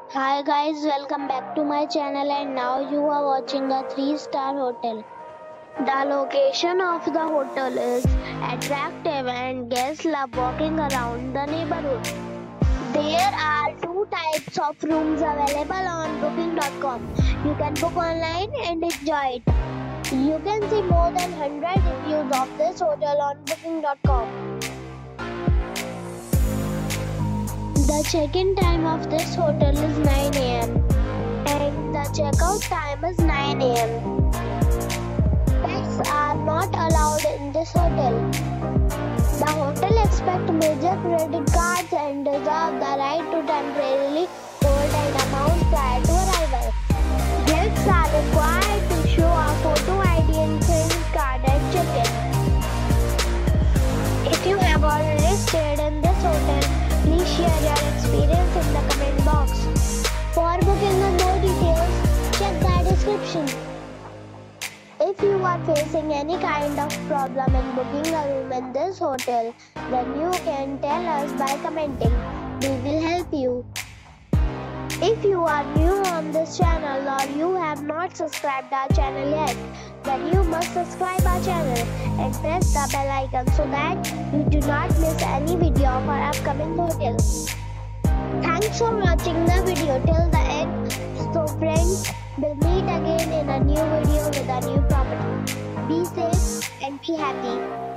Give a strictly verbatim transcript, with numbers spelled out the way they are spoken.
Hi guys, welcome back to my channel and now you are watching a three star hotel. The location of the hotel is attractive and guests love walking around the neighborhood. There are two types of rooms available on booking dot com. You can book online and enjoy it. You can see more than one hundred reviews of this hotel on booking dot com. The check-in time of this hotel is nine A M and the check-out time is nine A M Pets are not allowed in this hotel. The hotel accepts major credit cards and reserves the right to temporarily hold an amount prior to arrival. Guests are required to show a photo I D and credit card at check-in. If you have already stayed in this hotel, please share your experience in the comment box. For booking and more details, check the description. If you are facing any kind of problem in booking a room in this hotel, then you can tell us by commenting. We will help you. If you are new on this channel or you have not subscribed our channel yet, then you must subscribe our channel and press the bell icon so that you do not miss any video of our upcoming hotels. Thanks for watching the video till the end. So friends, we'll meet again in a new video with a new property. Be safe and be happy.